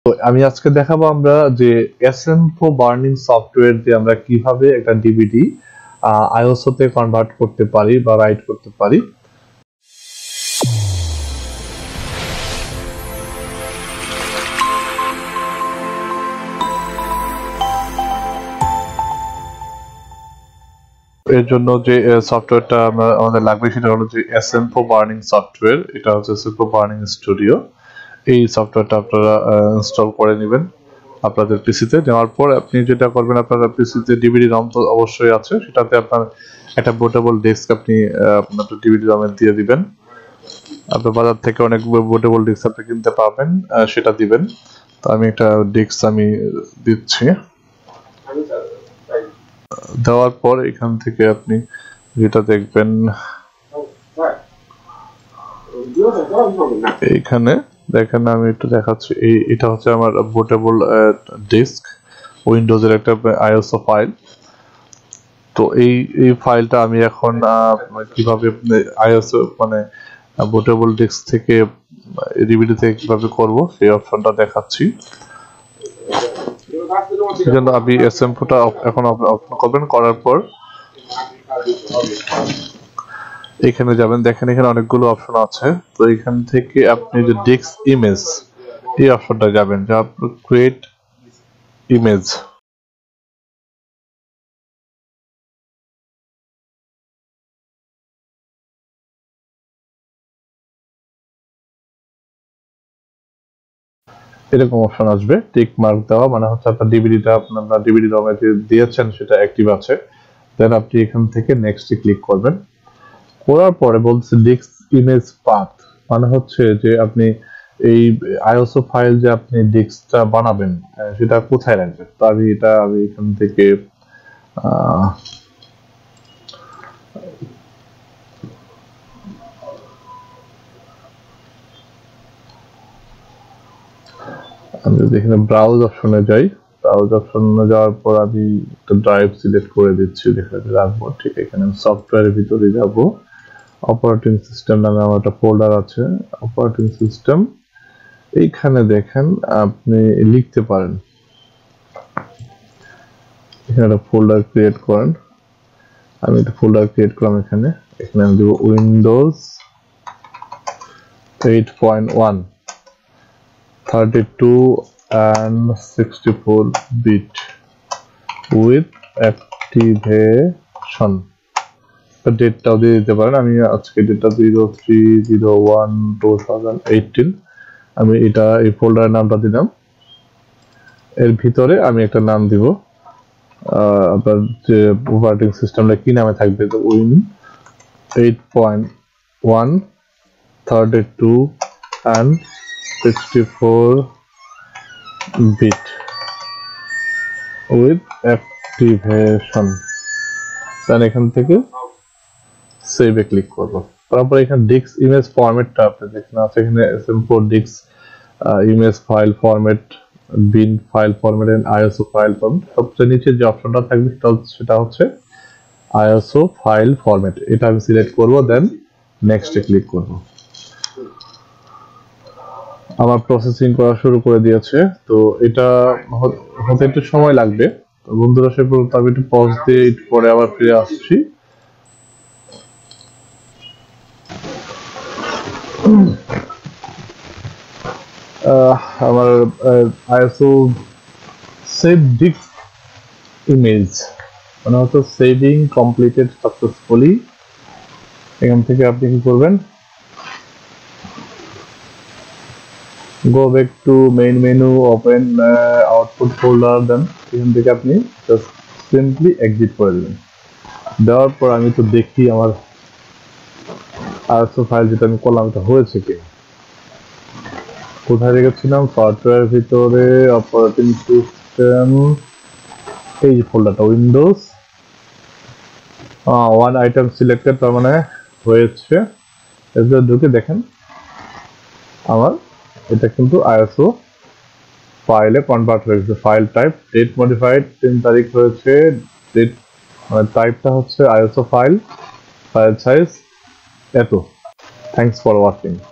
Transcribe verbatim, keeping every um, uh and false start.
তো আমি আজকে দেখাবো আমরা যে এসএমফো বার্নিং সফটওয়্যার দিয়ে আমরা কিভাবে একটা ডিভিডি আইওএসও তে কনভার্ট করতে পারি বা রাইট করতে পারি। এর জন্য যে সফটওয়্যারটা আমরা আমাদের লাগবে সেটা হলো যে এসএমফো বার্নিং সফটওয়্যার। এটা হচ্ছে এসএমফো বার্নিং স্টুডিও। এই সফটওয়্যারটা আপনারা ইনস্টল করে নেবেন আপনাদের পিসিতে। নেওয়ার পর আপনি যেটা করবেন, আপনার পিসিতে ডিভিডি রম তো অবশ্যই আছে, সেটাতে আপনার একটা বুটেবল ডেস্ক আপনি আপনার ডিভিডি রমে দিয়ে দিবেন। আপনার বাজার থেকে অনেক বুটেবল ডেস্ক আপনি কিনতে পাবেন, সেটা দিবেন। তো আমি একটা ডেস্ক আমি দিচ্ছি। দেওয়ার পর এখান থেকে আপনি যেটা দেখবেন এইখানে দেখেন, আমি একটু দেখাচ্ছি। এই এটা হচ্ছে আমার বুটেবল ডিস্ক, উইন্ডোজের একটা আইওএসও ফাইল। তো এই এই ফাইলটা আমি এখন কিভাবে আইওএসও মানে বুটেবল ডিস্ক থেকে ডিভিডি থেকে কিভাবে করব সেই অপশনটা দেখাচ্ছি। সেজন্য আপনি এসএমফোটা এখন ওপেন করবেন। করার পর এখানে যাবেন, দেখেন এখানে অনেকগুলো অপশন আছে। তো এখান থেকে আপনি যে ডিস্ক ইমেজ এই অপশনটা যাবেন, যা ক্রিয়েট ইমেজ। এরকম অপশন আসবে, টিক মার্ক দেওয়া মানে হচ্ছে আপনার ডিভিডিটা আপনার ডিভিডি রমে যে দিয়েছেন সেটা অ্যাক্টিভ আছে। দেন আপনি এখান থেকে নেক্সটে ক্লিক করবেন। করার পরে বলছে ডিস্ক ইমেজ পাথ, মানে হচ্ছে যে আপনি এই আইওএসও ফাইল যে আপনি ডিস্কটা বানাবেন সেটা কোথায় রাখবেন। তো আমি এটা আমি এখান থেকে আমি যদি এখানে ব্রাউজ অপশনে যাই, ব্রাউজ অপশনে যাওয়ার পর আমি একটা ড্রাইভ সিলেক্ট করে দিচ্ছি, যেখানে রাখবো। ঠিক এখানে সফটওয়্যারের ভিতরে যাব, অপারেটিং সিস্টেম নামে আমার একটা ফোল্ডার আছে, অপারেটিং সিস্টেম। এইখানে দেখেন আপনি লিখতে পারেন, এখানে একটা ফোল্ডার ক্রিয়েট করেন। আমি একটা ফোল্ডার ক্রিয়েট করলাম এখানে। এখানে আমি দেবো Windows eight point one thirty-two and sixty-four bit with activation। ডেটটাও দিয়ে দিতে পারেন। আমি আজকে ডেটটা zero three zero one two thousand eighteen আমি এটা এই ফোল্ডারের নামটা দিলাম। এর ভিতরে আমি একটা নাম দিব, আপনার যে অপারেটিং সিস্টেমটা কি নামে থাকবে, তো Win eight point one thirty two and sixty-four bit with activation। তাহলে এখান থেকে সেভে ক্লিক করব। তারপর এখানে ডিস্ক ইমেজ ফরম্যাটটা আপনি যেখানে আছে, এখানে SM four disk image file format, bin file format and ISO file format. সবচেয়ে নিচে যে অপশনটা থাকবে সেটা হচ্ছে আইওএসও ফাইল ফরম্যাট। এটা আমি সিলেক্ট করব, দেন নেক্সটে ক্লিক করব। আমার প্রসেসিং করা শুরু করে দিয়েছে। তো এটা হতে একটু সময় লাগবে। তো বন্ধুরা, সে পর্যন্ত আমি একটু পজ দিয়ে একটু পরে আবার ফিরে আসছি। আমার আইওএসও সেভ ডিস্ক ইমেজ মানে হচ্ছে সেভিং কমপ্লিটেড সাকসেসফুলি। এখান থেকে আপনি কি করবেন, go back to main menu, open uh, output folder, then এখান থেকে আপনি just simply exit করে দিবেন। দেওয়ার পর আমি তো দেখি আমার আইওএসও ফাইল যেটা আমি করলাম এটা হয়েছে কি। কোথায় রেখেছিলাম, সফটওয়্যার ভিতরে অপারেটিং সিস্টেম, এই যে ফোল্ডারটা উইন্ডোজ ওয়ান আইটেম সিলেক্টেড, তার মানে হয়েছে। এরপর ঢুকে দেখেন আমার এটা কিন্তু আইওএসও ফাইলে কনভার্ট হয়েছে। ফাইল টাইপ ডেট মডিফাইড, তিন তারিখ হয়েছে। ডেট মানে টাইপটা হচ্ছে আইওএসও ফাইল, ফাইল সাইজ এত। Thanks for watching.